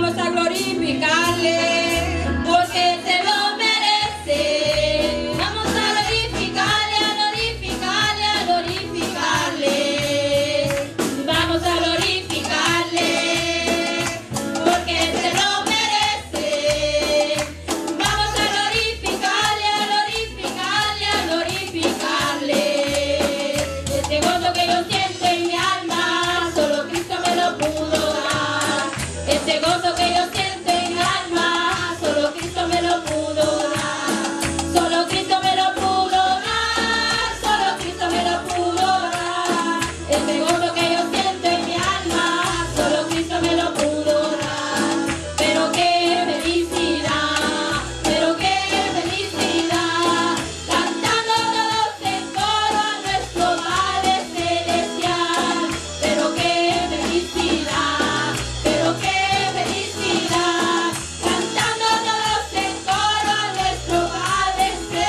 vamos a glorificarle, porque se lo merece. Vamos a glorificarle, a glorificarle, a glorificarle. Vamos a glorificarle, porque se lo merece. Vamos a glorificarle, a glorificarle, a glorificarle. Este gozo que yo siento en mi alma, solo Cristo me lo pudo dar. Este gozo que yo siento en mi alma, solo Cristo me lo pudo dar. Solo Cristo me lo pudo dar, solo Cristo me lo pudo dar. Este gozo que yo siento en mi alma, solo Cristo me lo pudo dar. Pero qué felicidad, pero qué felicidad, cantando todos en coro a nuestro Padre Celestial. Pero qué felicidad, pero qué felicidad, cantando todos en coro a nuestro Padre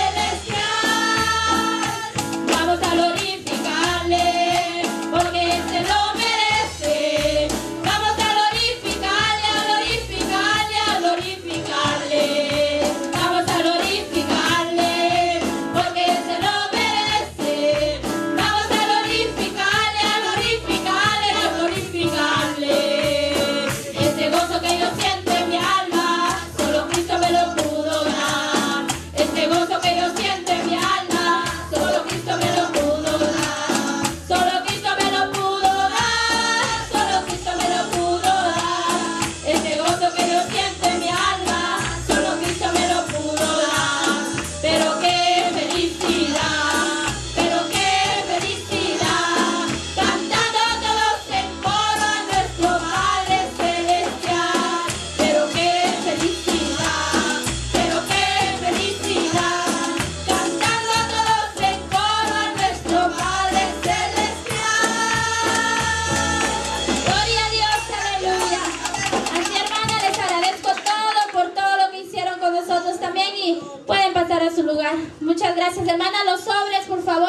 Celestial. Vamos a glorificarle, porque se lo merece. Vamos a glorificarle, a glorificarle, a glorificarle. Vamos a glorificarle, porque se lo merece. Vamos a glorificarle, a glorificarle, a glorificarle. Este gozo que yo siento en mi alma, solo Cristo me lo pudo dar. Este gozo que yo siento en mi alma, solo Cristo me lo pudo dar. Solo Cristo me lo pudo dar, solo Cristo me lo pudo dar. Este gozo que yo siento en mi alma, solo Cristo me lo pudo dar. Pero qué felicidad, pero qué felicidad, cantando todos en coro a nuestro Padre Celestial. Pero qué felicidad, pero qué felicidad, cantando todos en coro a nuestro Padre Celestial. Gloria a Dios, aleluya. Así, hermana, les agradezco por todo lo que hicieron con nosotros también, y pueden pasar a su lugar. Muchas gracias, hermana. Los sobres, por favor.